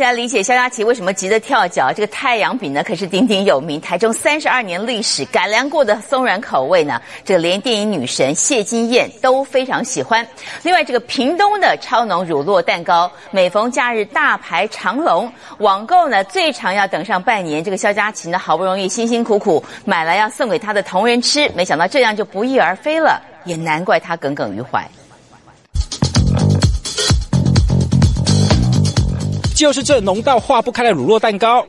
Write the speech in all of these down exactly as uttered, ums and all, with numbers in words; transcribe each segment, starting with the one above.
大家理解肖佳琪为什么急得跳脚？这个太阳饼呢，可是鼎鼎有名，台中三十二年历史，改良过的松软口味呢，这个连电影女神谢金燕都非常喜欢。另外，这个屏东的超浓乳酪蛋糕，每逢假日大排长龙，网购呢最长要等上半年。这个肖佳琪呢，好不容易辛辛苦苦买来要送给她的同仁吃，没想到这样就不翼而飞了，也难怪她耿耿于怀。 就是这浓到化不开的乳酪蛋糕，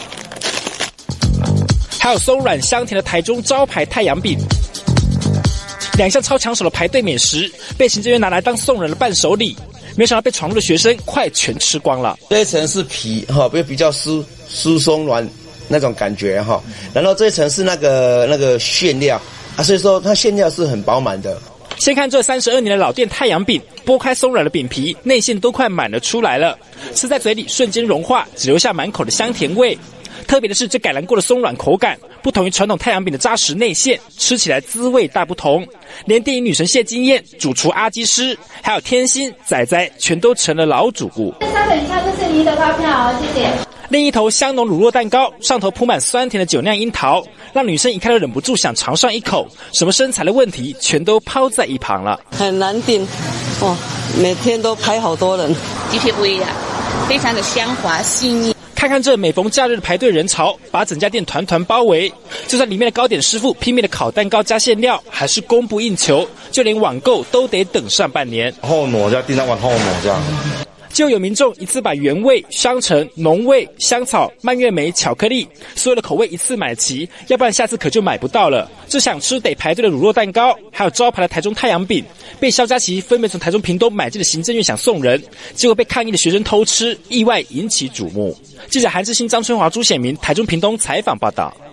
还有松软香甜的台中招牌太阳饼，两项超抢手的排队美食，被行政院拿来当送人的伴手礼，没想到被闯入的学生快全吃光了。 这一层是皮哈，比比较酥酥松软那种感觉哈，然后这一层是那个那个馅料啊，所以说它馅料是很饱满的。 先看这三十二年的老店太阳饼，剥开松软的饼皮，内馅都快满了出来了，吃在嘴里瞬间融化，只留下满口的香甜味。特别的是，这改良过的松软口感，不同于传统太阳饼的扎实内馅，吃起来滋味大不同。连电影女神谢金燕、主厨阿基师，还有天心、仔仔，全都成了老主顾。 三等一下，这是您的发票哦，谢谢。 另一头香浓乳酪蛋糕，上头铺满酸甜的酒酿樱桃，让女生一看都忍不住想尝上一口。什么身材的问题，全都抛在一旁了。 很难订，哦，每天都排好多人， 的确不一样，非常的香滑细腻。 看看这每逢假日的排队人潮，把整家店团团包围。就算里面的糕点师傅拼命的烤蛋糕加馅料，还是供不应求，就连网购都得等上半年。 后挪加订单完后挪这样。 就有民众一次把原味、香橙、浓味、香草、蔓越莓、巧克力所有的口味一次买齐，要不然下次可就买不到了。这想吃得排队的乳酪蛋糕，还有招牌的台中太阳饼，被肖佳琪分别从台中屏东买进的行政院想送人，结果被抗议的学生偷吃，意外引起瞩目。记者韩志新、张春华、朱显明，台中屏东采访报道。